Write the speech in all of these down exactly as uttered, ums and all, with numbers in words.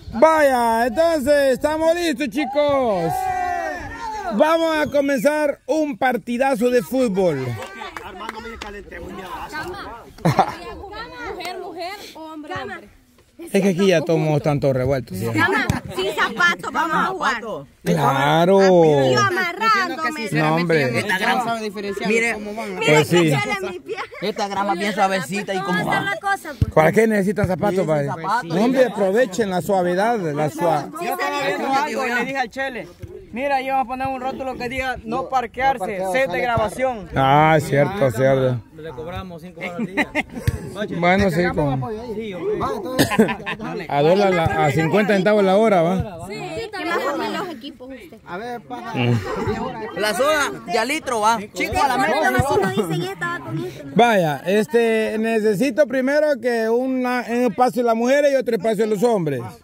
Vaya, entonces, ¿estamos listos, chicos? Vamos a comenzar un partidazo de fútbol. Mujer, mujer, hombre, hombre. Es que aquí ya todos están todos revueltos. ¿Sí? Sin zapatos vamos a jugar. Claro. Y amarrándome. No, hombre. Esta grama sabe diferenciar Mire, cómo van. Pues sí. esta grama bien suavecita y como va. ¿Para qué necesitan zapatos, padre? zapatos. No, hombre, aprovechen la suavidad, la suave. Yo le dije al Chele, mira, yo voy a poner un rótulo que diga no parquearse, set de grabación. Ah, cierto, cierto. Le cobramos cinco horas al día. Bueno, sí, con... a dólar, la- a cincuenta centavos la hora, ¿va? Sí, también los equipos usted. A ver, paja. La soda de a litro va. Chico, a la meta. Dicen esta con esto. Vaya, este, necesito primero que una, un espacio de las mujeres y otro espacio de los hombres. Mujeres,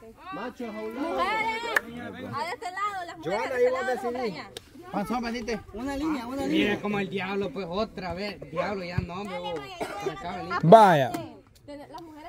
a este lado, las mujeres de este lado, los hombres allá. Una línea, una línea. Mira como el diablo, pues otra vez. Diablo, ya no, hombre. Vaya. Las mujeres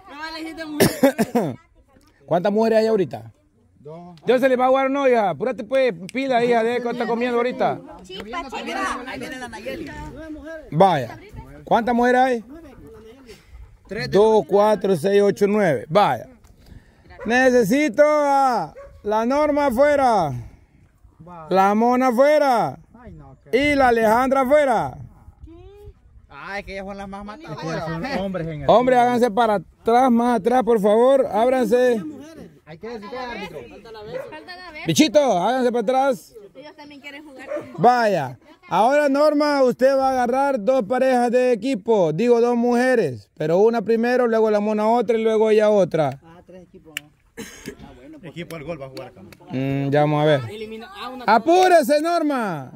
¿Cuántas mujeres hay ahorita? Dos. Yo se le va a jugar no, hija. Apúrate pues, pila, hija, de que está comiendo ahorita. chispa, chispa. Ahí viene la Nayeli. Vaya. ¿Cuántas mujeres hay? Dos, cuatro, seis, ocho, nueve. Vaya. Necesito a la Norma afuera. La Mona afuera. Y la Alejandra afuera. Ah, es que ellas son las más matadas. Hombres, háganse para atrás, más atrás, por favor. Ábranse. Hay que decir que árbitro. Faltan a ver. Bichito, háganse para atrás. Ellos también quieren jugar. Vaya. Ahora, Norma, usted va a agarrar dos parejas de equipo. Digo, dos mujeres. Pero una primero, luego la Mona otra y luego ella otra. Ah, tres equipos. Equipo al gol va a jugar acá. Mm, ya vamos a ver. Elimina a una. ¡Apúrese, Norma!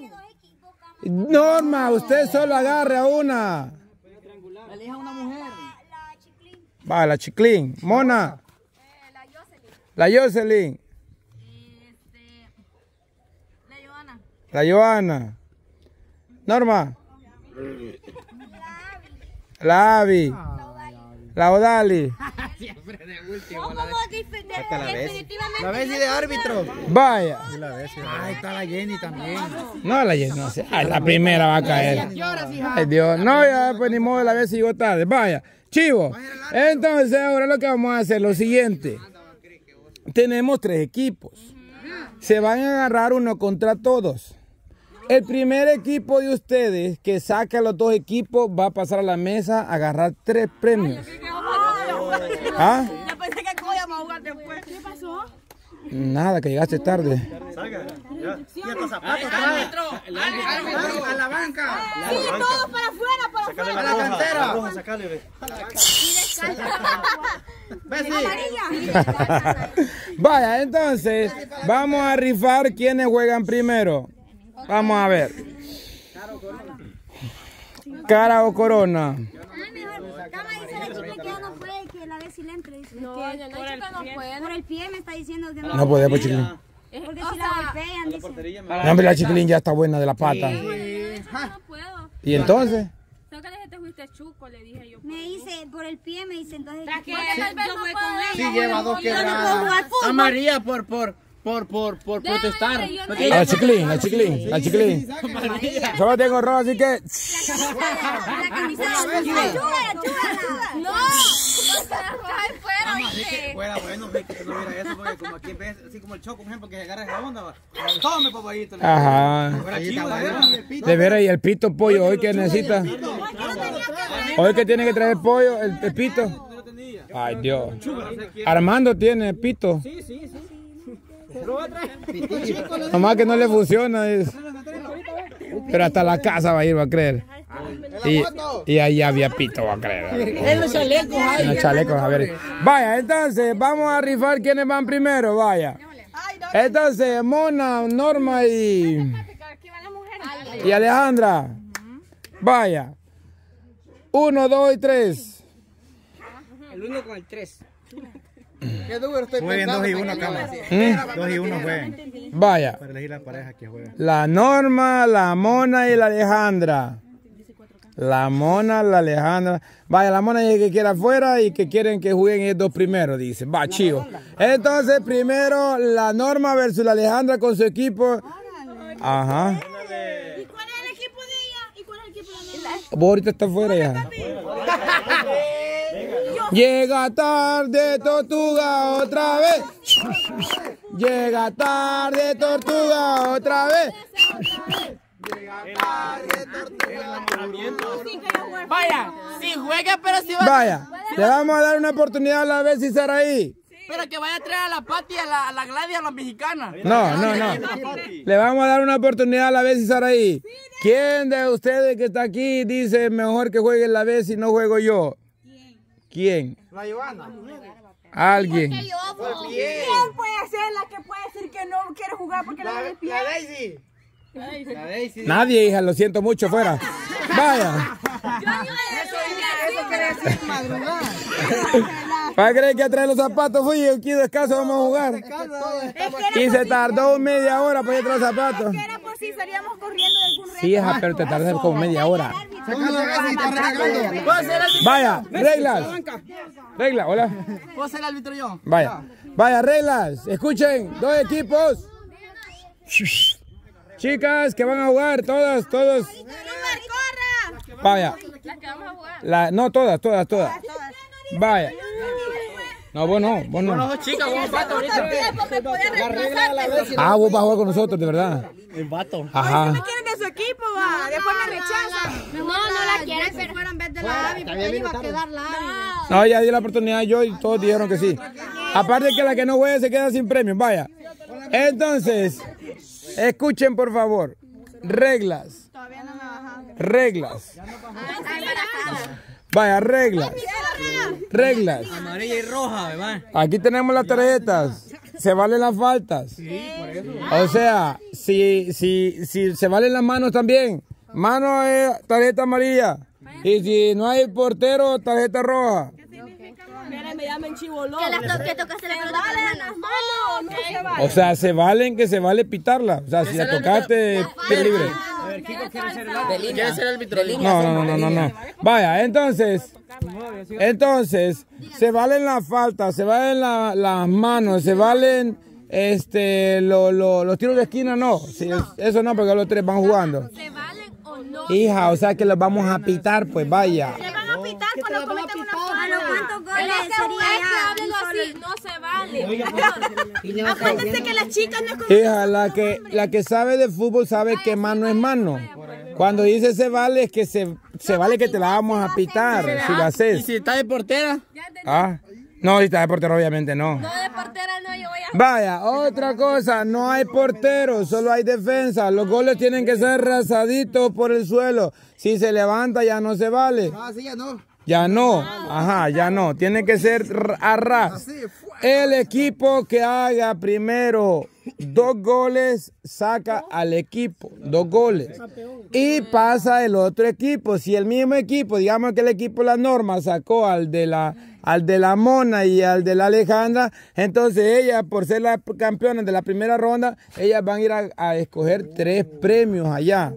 Norma, usted solo agarre a una. Elija una mujer. Va, la Chiclín. Mona. La Jocelyn. La Joana. La Joana. Norma. La Abby. La Odali. Siempre de último. ¿Cómo definitivamente? La vez y de árbitro. Vaya. Ahí está la Jenny también. No, la Jenny, no sé. Ay, la primera va a caer. Ay, Dios. No, ya pues ni modo, la vez si llegó tarde. Vaya. Chivo. Entonces, ahora lo que vamos a hacer es lo siguiente. Tenemos tres equipos. Se van a agarrar uno contra todos. El primer equipo de ustedes que saque a los dos equipos va a pasar a la mesa a agarrar tres premios. ¿Ah? Yo pensé que íbamos a jugar después. ¿Qué pasó? Nada, que llegaste tarde. Salga. Ya. Y estos zapatos. Árbitro. A la banca. Sí, todos para afuera, para Sacale afuera. la roja, cantera. la roja, sacale, ve. Amarilla. Vaya, entonces, vamos a rifar quiénes juegan primero. Vamos a ver. Cara o corona. Cama dice la chica que ya no puede, que la vez si le entre. Dice no, que la chica no puede. Por el pie me está diciendo que no. No puede, pues, chiquilín. Porque si la golpean, dice. No, hombre, la chiquilín ya está buena de la pata. No puedo. ¿Y entonces? Tengo que decirte fuiste chuco, le dije yo. Me dice, por el pie me dice, entonces. Porque tal vez no puedo. Sí, lleva dos quebradas. A María por, por, por, por, por protestar. A la chiquilín, la chiquilín, la chiquilín. Solo tengo rojo, así que... La camiseta. Ayúdala, ayúdala. No. Fuera bueno, ve que no mira eso, porque como aquí ves, así como el choco, por ejemplo, que se agarra esa onda, va. Tome, papayito. Ajá. Fuera chivo, de veras, el pito. De veras, y el pito pollo, hoy que necesita. Hoy que tiene que traer pollo, el, el pito. Ay, Dios. Armando tiene pito. Sí, sí, sí. Nomás que no le funciona. Es. Pero hasta la casa va a ir, va a creer. Y, y ahí había pito, va a creer. En los chalecos hay. En los chalecos, a ver. Vaya, entonces, vamos a rifar quiénes van primero, vaya. Entonces, Mona, Norma y... Y Alejandra. Vaya. Uno, dos y tres. El uno con el tres. Qué duro estoy Jueguen pensando. dos y uno, cama. ¿Mm? Dos y uno jueguen. Vaya. Para elegir la pareja que juega. La Norma, la Mona y la Alejandra. La Mona, la Alejandra. Vaya, la Mona dice que quiere afuera y que quieren que jueguen ellos dos primero, dice. Va, chivo. Entonces, primero, la Norma versus la Alejandra con su equipo. Ajá. ¿Y cuál es el equipo de ella? ¿Y cuál es el equipo de la Vos ahorita está afuera ya. Llega tarde, Tortuga, otra vez. Llega tarde, Tortuga, otra vez. Vaya, si juega, pero si va. Vaya, le vamos a dar una oportunidad a la vez si será ahí. Pero que vaya a traer a la Pati, a la, a la Gladys, a la mexicana. No, no, no. Le vamos a dar una oportunidad a la vez si será ahí. ¿Quién de ustedes que está aquí dice mejor que juegue la vez si no juego yo? ¿Quién? La Ivana. Alguien. ¿Quién puede ser la que puede decir que no quiere jugar porque la ve pie? La Daisy. La Daisy. Nadie, hija, lo siento mucho, fuera. Vaya. Eso quiere decir madrugar. ¿Para creer que a traer los zapatos fui? Aquí descanso vamos a jugar. Y se tardó media hora para ir a traer los zapatos. Que era por si salíamos corriendo de algún reto. Sí, hija, pero te tardas como media hora. Vaya, reglas. Reglas, hola. ¿Puedo ser el árbitro yo? Vaya, vaya, reglas. Escuchen, dos equipos. Chicas que van a jugar, todas, todos. Vaya. La, no, todas, todas, todas. Vaya. No, vos no, vos no. No, chicas, vos vato ahorita. Ah, vos vas a jugar con nosotros, de verdad. El vato. Ajá. No quieren de su equipo, va. Después me rechazan. No, no la quieren, pero fueran en vez de la Abby, porque iba a quedar la Abby. No, ya di la oportunidad yo y todos dijeron que sí. Aparte que la que no juegue se queda sin premios, vaya. Entonces, escuchen por favor. Reglas. Reglas. Vaya, reglas. Reglas. Amarilla y roja, ¿verdad? Aquí tenemos las tarjetas. Se valen las faltas. O sea, si, si, si se valen las manos también. Mano es tarjeta amarilla. Y si no hay portero, tarjeta roja. Me llaman chibolón. Que las que tocaste la pelota con las manos. No se vale. O sea, se valen que se vale pitarla. O sea, si la tocaste, es libre. A ver, Kiko quiere ser el árbitro. ¿Quiere ser el árbitro? No, no, no, no, no. Vaya, entonces, entonces, se valen las faltas, se valen la, las manos, se valen este, lo, lo, los tiros de esquina, no. Sí, eso no, porque los tres van jugando. ¿Se valen o no? Hija, o sea que los vamos a pitar, pues vaya. Se van a pitar cuando cometen una falta. ¿Cuántos goles sería ya? No se vale. Acuérdense que las chicas no es como... Hija, la que, la que sabe de fútbol sabe que mano es mano. Cuando dice se vale, es que se, se vale que te la vamos a pitar, si la haces. ¿Y si está de portera? Ah, no, si está de portero, obviamente no. No, de portera no, yo voy a... Vaya, otra cosa, no hay portero, solo hay defensa. Los goles tienen que ser rasaditos por el suelo. Si se levanta ya no se vale. Ah, sí, ya no. Ya no, ajá, ya no. Tiene que ser a ras. El equipo que haga primero dos goles saca al equipo, dos goles. Y pasa el otro equipo. Si el mismo equipo, digamos que el equipo La Norma sacó al de la, al de la Mona y al de la Alejandra, entonces ellas, por ser las campeonas de la primera ronda, ellas van a ir a, a escoger tres premios allá.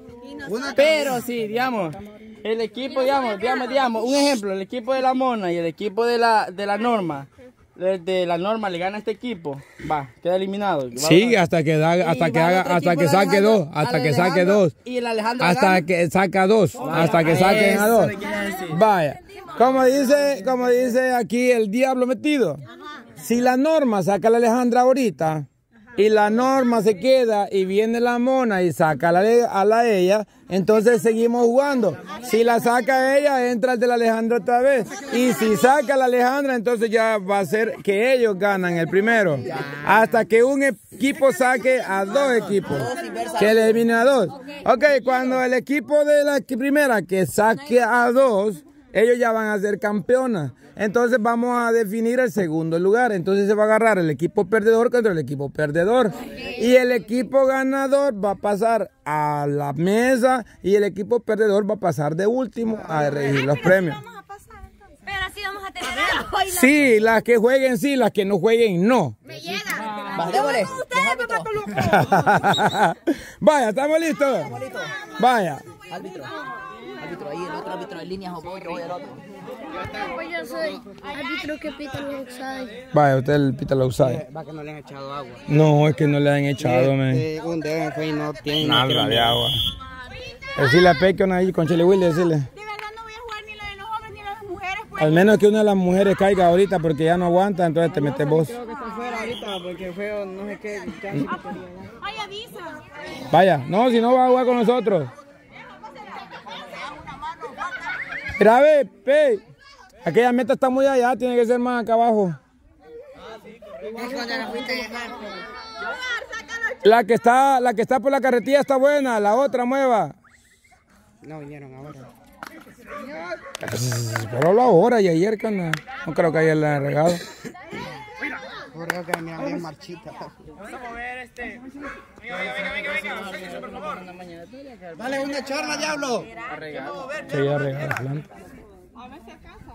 Pero sí, digamos, el equipo, digamos, digamos, digamos, un ejemplo, el equipo de la Mona y el equipo de la, de la Norma, de, de la Norma le gana a este equipo, va, queda eliminado. Va, Sí, va. hasta que da, hasta Y que va el haga, otro hasta equipo que de saque Alejandro, dos, hasta al que saque Alejandro, dos. Y el Alejandro Hasta gana. que saca dos, hasta que saquen a Eso dos. le quiere decir. Vaya, como dice, como dice aquí el diablo metido. Si la Norma saca a la Alejandra ahorita y la Norma se queda y viene la Mona y saca a la, a la ella, entonces seguimos jugando. Si la saca ella, entra el de la Alejandra otra vez. Y si saca a la Alejandra, entonces ya va a ser que ellos ganan el primero. Hasta que un equipo saque a dos equipos. Que le elimine a dos. Ok, cuando el equipo de la primera que saque a dos, ellos ya van a ser campeonas. Entonces vamos a definir el segundo lugar. Entonces se va a agarrar el equipo perdedor contra el equipo perdedor. Y el equipo ganador va a pasar a la mesa y el equipo perdedor va a pasar de último a regir los premios. Pero así vamos a tener... Sí, las que jueguen sí, las que no jueguen no. Me llega. Vale, Vaya, ¿estamos listos? Vaya. Árbitro. árbitro ahí, el otro árbitro de líneas o yo voy al otro. Pues yo soy árbitro que pita los offside. Vaya, usted el pita los offside. Va que no le han echado agua. No, es que no le han echado, man. Un dedo fue y no tiene nada de agua. Decirle a Pequion ahí con Chile Willy, decirle. De verdad no voy a jugar ni la de los hombres ni la de las mujeres, pues. Al menos que una de las mujeres caiga ahorita porque ya no aguanta, entonces te metes vos. Creo que está afuera ahorita porque fue no sé qué. Ay, avisa. Vaya, no, si no va a jugar con nosotros. Mira, ve, ve. Aquella meta está muy allá, tiene que ser más acá abajo. La que está, la que está por la carretilla está buena, la otra mueva. No vinieron ahora. Pero hablo ahora y ayer que no, no creo que ayer le han regado. Creo que me había marchita. Vamos a mover este. Venga, venga, venga, venga, venga, por favor. Dale una charla, diablo. Que ya regado la planta. A ver si acaso.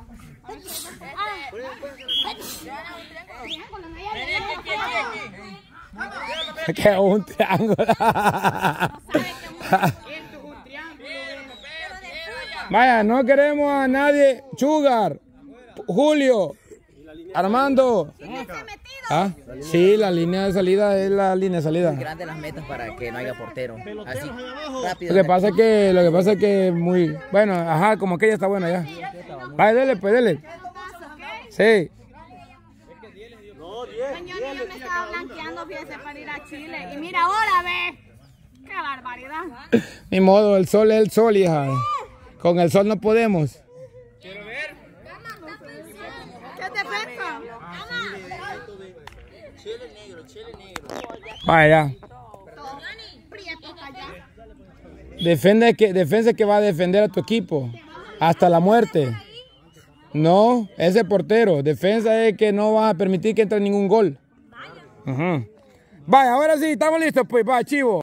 Se quedó un triángulo. Vaya, no queremos a nadie. Sugar, Julio, Armando. ¿Ah? Sí, la línea de salida es la línea de salida. Grandes las metas para que no haya portero. Así, rápido. Lo que pasa es que, lo que pasa es que muy, bueno, ajá, como que ya está bueno ya. Vaya, dele, pues dele. Sí. Señor, yo me estaba blanqueando, fíjese, para ir a Chile. Y mira ahora, ve. Qué barbaridad. Ni modo, el sol es el sol, hija. Con el sol no podemos. Quiero ver. ¿Qué te pesa? Chile negro, chile negro. Vaya. Prieto para allá. Defende que, defensa que va a defender a tu equipo. Hasta la muerte. No, ese portero. Defensa es que no va a permitir que entre ningún gol. Ajá. Vaya, ahora sí, estamos listos, pues, va, chivo.